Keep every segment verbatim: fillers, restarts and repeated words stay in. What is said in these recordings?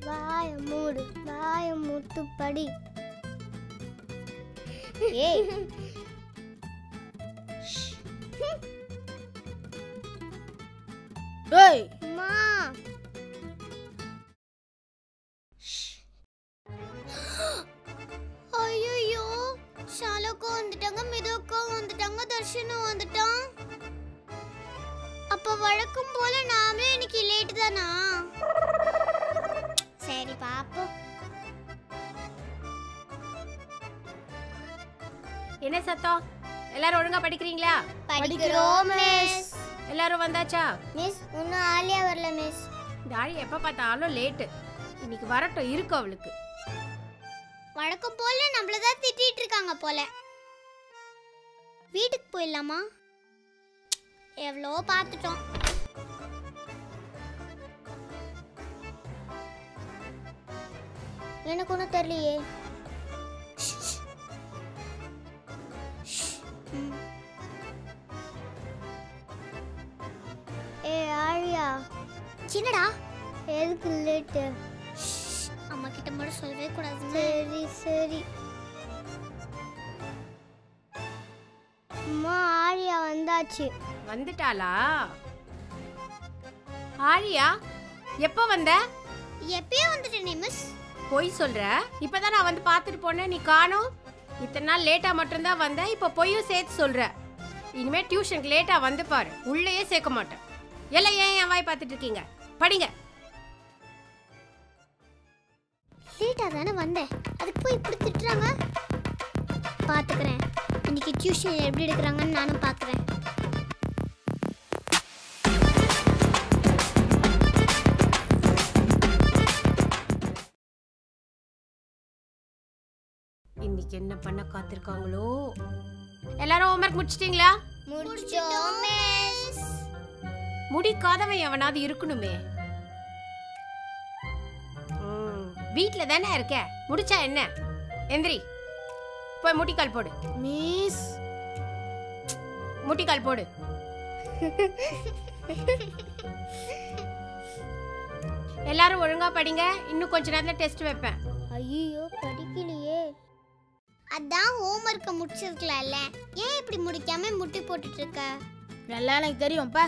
வாய மூடு, வாய மூட்டு படி. ஏய் ஏய் அம்மா. ஐயோ, ஷாலோக்கா வந்துட்டாங்க, மிதுக்கா வந்துட்டாங்க, தர்ஷனும் வந்துட்டான். அப்ப வழக்கம் போல நாமளே இன்னைக்கு லேட் தானா? சரி பாப்போம். என்ன சத்தம்? எல்லாரும் ஒழுங்கா படிக்கிறீங்களா? படிக்கிறோம் மிஸ். எல்லாரும் வந்தாச்சா? மிஸ் இன்னும் ஆலியா வரல மிஸ். இந்த ஆளி எப்ப பார்த்தாலும் லேட்டு. இன்னைக்கு வரட்டும், இருக்கு அவளுக்கு. வழக்கம் போல நம்மள தான் திட்டிட்டு இருக்காங்க போல. வீட்டுக்கு போயிடலாமா? எவ்வளோ பார்த்துட்டோம். எனக்கு ஒன்றும் தெரியலையே. ஏ ஆழியா, சின்னடா எதுக்கு லேட்டு? அம்மா கிட்ட மட்டும் சொல்லவே கூடாது. சரி சரி. அம்மா ஆழியா வந்தாச்சு. வந்துட்டாளா? ஆழியா எப்போ வந்த? எப்பயே வந்துட்டேனே மிஸ். பொய் சொல்ற? இப்பதான் நான் வந்து பார்த்துட்டு போனேன், நீ காணோம். இத்தனை நாள் லேட்டா மட்டும்தான் வந்த, இப்போ பொய்யும் சேர்த்து சொல்ற. இனிமே டியூஷனுக்கு லேட்டா வந்து பாரு, உள்ளேயே சேர்க்க மாட்டேன். எல்லாம் ஏன் என் வாய் பார்த்துட்டு இருக்கீங்க? படிங்க. லேட்டா தானே வந்தேன், அதுக்கு போய் இப்படி திட்டுறாங்க. பார்த்துக்கிறேன், இன்னைக்கு டியூஷன் எப்படி எடுக்கிறாங்கன்னு நானும் பார்க்குறேன். இன்னைக்கு என்ன பண்ண காத்திருக்காங்களோ? எல்லாரும் ஹோம்வொர்க் முடிச்சிட்டீங்களா? முடிச்சோம் மிஸ். முடிக்காதவன் எவனாவது இருக்கணுமே. வீட்ல தானே இருக்க, முடிச்சா என்ன? எந்திரி, போய் முட்டிக்கால் போடு. மிஸ் முட்டிக்கால் போடு. எல்லாரும் ஒழுங்கா படிங்க, இன்னும் கொஞ்ச நேரத்துல டெஸ்ட் வைப்பேன். ஐயோ படிக்கலையே. அதான் ஹோம்வொர்க்கை முடிச்சிருக்கலாம்ல, ஏன் இப்படி முடிக்காம முட்டி போட்டுட்டு இருக்க? நல்லா எனக்கு தெரியும்ப்பா.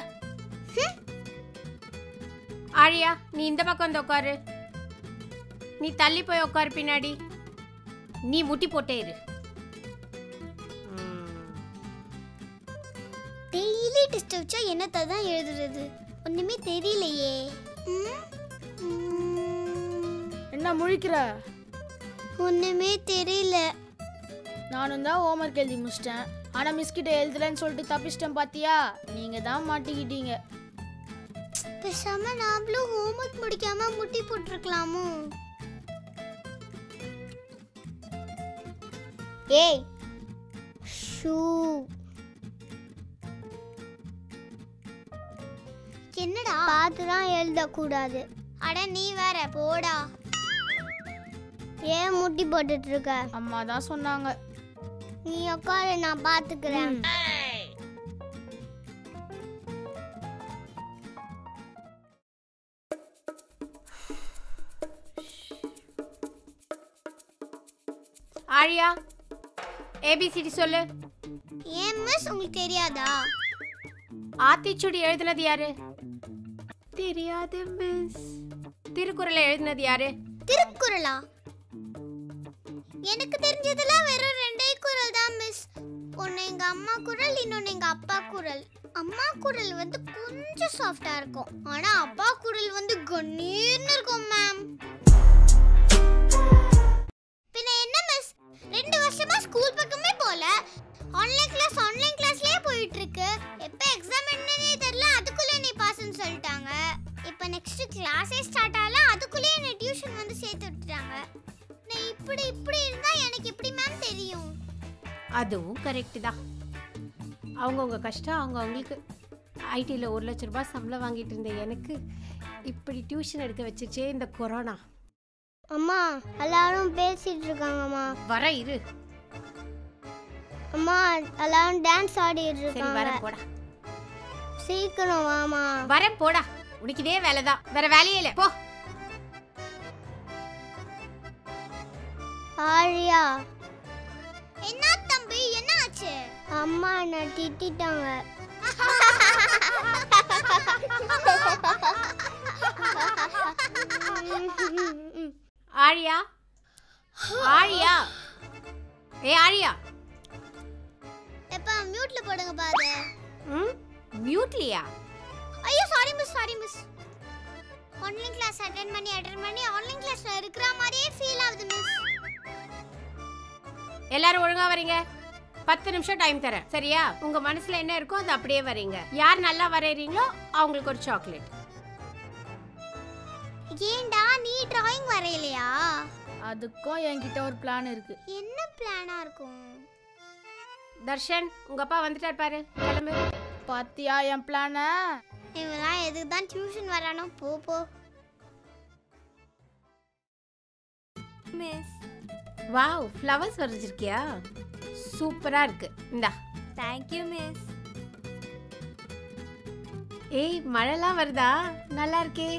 ஆழியா, நீ இந்த பக்கம் வந்து உட்காரு. நீ தள்ளி போய் உட்காரு பின்னாடி. நீ முட்டி போட்டே இரு. டெய்லி டெஸ்ட் வச்சா என்னத்தை தான் எழுதுறது? ஒண்ணுமே தெரியலையே. என்ன முழிக்கிற? ஒண்ணுமே தெரியல. நானும் தான் ஹோம்வொர்க் எழுதி முடிச்சிட்டேன், ஆனா மிஸ் கிட்ட எழுதலன்னு சொல்லிட்டு தப்பிச்சிட்டேன். பாத்தியா, நீங்க தான் மாட்டிக்கிட்டீங்க. பேசாம நாமளும் ஹோம்வொர்க் முடிக்காம முட்டி போட்டுருக்கலாமோ? ஏய் ஷூ, என்னடா பார்த்துதான் எழுதக்கூடாது? அட நீ வேற போடா. ஏன் முட்டி போட்டுட்டு இருக்க? அம்மா தான் சொன்னாங்க. நீ உட்காரு, நான் பாத்துக்கிறேன். ஆழியா, ஏபிசிடி சொல்லு. ஏன் மிஸ் உங்களுக்கு தெரியாதா? ஆத்திச்சுடி எழுதுனது யாரு? தெரியாது மிஸ். திருக்குறளை எழுதுனது யாரு? திருக்குறளா? எனக்கு தெரிஞ்சதெல்லாம் வெறும் ரெண்டே குறள் தான் மிஸ். ஒன்னு எங்க அம்மா குறள், இன்னொன்னு எங்க அப்பா குறள். அம்மா குறள் வந்து கொஞ்சம் சாஃப்டா இருக்கும், ஆனா அப்பா குறள் வந்து கண்ணீர்னு இருக்கும் மேம். பின்ன என்ன மிஸ், ரெண்டு வருஷமா ஸ்கூல் பக்கமே போல, ஆன்லைன் கிளாஸ் ஆன்லைன் கிளாஸ்லயே போயிட்டு இருக்கு. எப்ப எக்ஸாம் என்னன்னே தெரியல, அதுக்குள்ள நீ பாஸ்ன்னு சொல்லிட்டாங்க. இப்ப நெக்ஸ்ட் கிளாஸே ஸ்டார்ட் ஆகல, அதுக்குள்ளே என்ன டியூஷன் வந்து சேர்த்து விட்டுட்டாங்க. நான் இப்படி இப்படி இருந்தா எனக்கு எப்படி மேம் தெரியும்? அதுவும் கரெக்ட் தான். அவங்கவுங்க கஷ்டம் அவங்க அவங்களுக்கு. ஐடியில் ஒரு லட்ச ரூபாய் சம்பளம் வாங்கிட்டு இருந்த எனக்கு இப்படி டியூஷன் எடுக்க வச்சுச்சே இந்த கொரோனா. அம்மா எல்லாரும் பேசிட்டு இருக்காங்கம்மா. வர இரு. அம்மா எல்லாரும் டான்ஸ் ஆடிட்டு சரி இருக்காங்க. வரேன் போடா. சீக்கிரம் வாமா. வரேன் போடா. உனக்கு இதே வேலை தான், வேற வேலையே இல்லை. போ. ஆரியா. என்ன தம்பி என்ன ஆச்சு? அம்மா என்ன திட்டிட்டாங்க. ஆரியா ஆரியா ஏ ஆரியா எப்பா மியூட்ல போடுங்க பாரு. ம் மியூட்லியா? ஐயோ sorry miss sorry miss. Online class attend பண்ணி அட்டெண்ட் பண்ணி ஆன்லைன் கிளாஸ்ல இருக்கிற மாதிரியே ஃபீல் ஆகுது மிஸ். எல்லாரும் ஒழுங்கா வரீங்க. பத்து நிமிஷம் டைம் தரேன் சரியா? உங்க மனசுல என்ன இருக்கோ அது அப்படியே வரீங்க. யார் நல்லா வரையறீங்களோ அவங்களுக்கு ஒரு சாக்லேட். ஏண்டா நீ டிராயிங் வரையலையா? அதுக்கும் என்கிட்ட ஒரு பிளான் இருக்கு. என்ன பிளானா இருக்கும்? தர்ஷன் உங்க அப்பா வந்துட்டார் பாரு, கிளம்பு. பாத்தியா என் பிளான? இவெல்லாம் எதுக்கு தான் டியூஷன் வரானோ? போ போ மிஸ். Wow flowers வரைஞ்சிருக்கியா? சூப்பரா இருக்கு. இந்தா. Thank you miss. ஏய் மழைலாம் வருதா? நல்லா இருக்கே.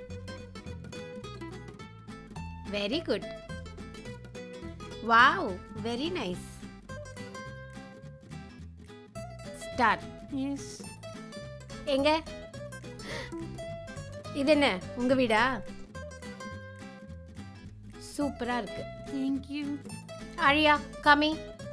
Very good. Wow very nice. Start. Yes. எங்க இது என்ன உங்க வீடா? சூப்பரா இருக்கு. Thank you. ஆரியா கமி.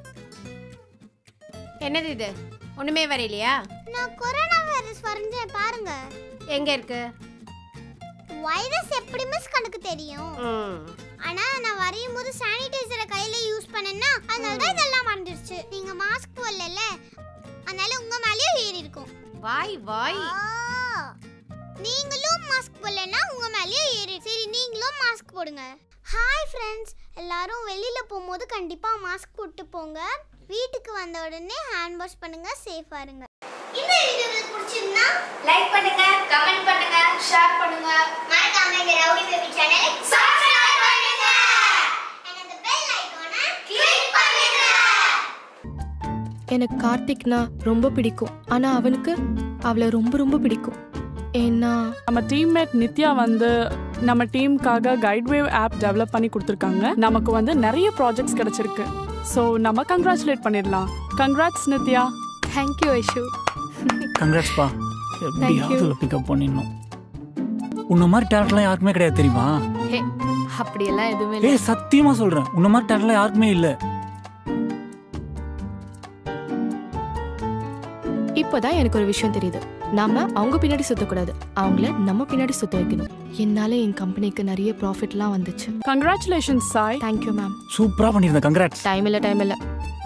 என்னது இது? ஒண்ணுமே வரையிலையா? நான் கொரோனா வைரஸ் வரைஞ்சேன் பாருங்க. எங்க இருக்கு? வைரஸ் எப்படி மிஸ் கணக்கு தெரியும்? ம். ஆனா நான் வரையும் போது சானிடைசரை கையில யூஸ் பண்ணேன்னா அதனால தான் இதெல்லாம் மறந்துடுச்சு. நீங்க மாஸ்க் போடல அதனால உங்க மேலயே ஏறி இருக்கும். வாய் வாய். நீங்களும் மாஸ்க் போடலனா உங்க மேலயே ஏறி. சரி நீங்களும் மாஸ்க் போடுங்க. ஹாய் ஃப்ரெண்ட்ஸ், எல்லாரும் வெளியில போகும்போது கண்டிப்பா மாஸ்க் போட்டு போங்க. வீட்டுக்கு வந்த உடனே ஹேண்ட் வாஷ் பண்ணுங்க, சேஃபா இருங்க. இந்த வீடியோ உங்களுக்கு பிடிச்சிருந்தா லைக் பண்ணுங்க, கமெண்ட் பண்ணுங்க, ஷேர் பண்ணுங்க. மறக்காம இந்த ரவுடி பேபி சேனலை சப்ஸ்கிரைப் பண்ணுங்க. and அந்த பெல் ஐகானை கிளிக் பண்ணுங்க. எனக்கு கார்த்திக்னா ரொம்ப பிடிக்கும். ஆனா அவனுக்கு அவளை ரொம்ப ரொம்ப பிடிக்கும். ஏன்னா நம்ம டீம்மேட் நித்யா வந்து நம்ம டீமுக்காக கைட்வேவ் ஆப் டெவலப் பண்ணி கொடுத்துருக்காங்க. நமக்கு வந்து நிறைய ப்ராஜெக்ட்ஸ் கிடைச்சிருக்கு. ஸோ நம்ம கங்க்ராச்சுலேட் பண்ணிடலாம். கங்க்ராட்ஸ் நித்யா. தேங்க்யூ ஐஷு. கங்க்ராட்ஸ்பா. எப்படியாவது பிக்கப் பண்ணிடணும். உன்ன மாதிரி டேலண்ட்லாம் யாருக்குமே கிடையாது தெரியுமா? ஹே அப்படியெல்லாம் எதுவுமே இல்லை. ஏய் சத்தியமா சொல்றேன், உன்ன மாதிரி டேலண்ட்லாம் யாருக்குமே இல்லை. இப்போதான் எனக்கு ஒரு விஷயம் தெரியுது. நாம அவங்க பின்னாடி சுத்தக்கூடாது, அவங்கள நம்ம பின்னாடி சுத்த வைக்கணும். என்னால என் கம்பெனிக்கு நிறைய ப்ராஃபிட்லாம் வந்துச்சு. கங்க்ராச்சுலேஷன்ஸ் சாய். Thank you ma'am. சூப்பரா பண்ணிருந்த. கங்க்ராட்ஸ். டைம் இல்லை டைம் இல்லை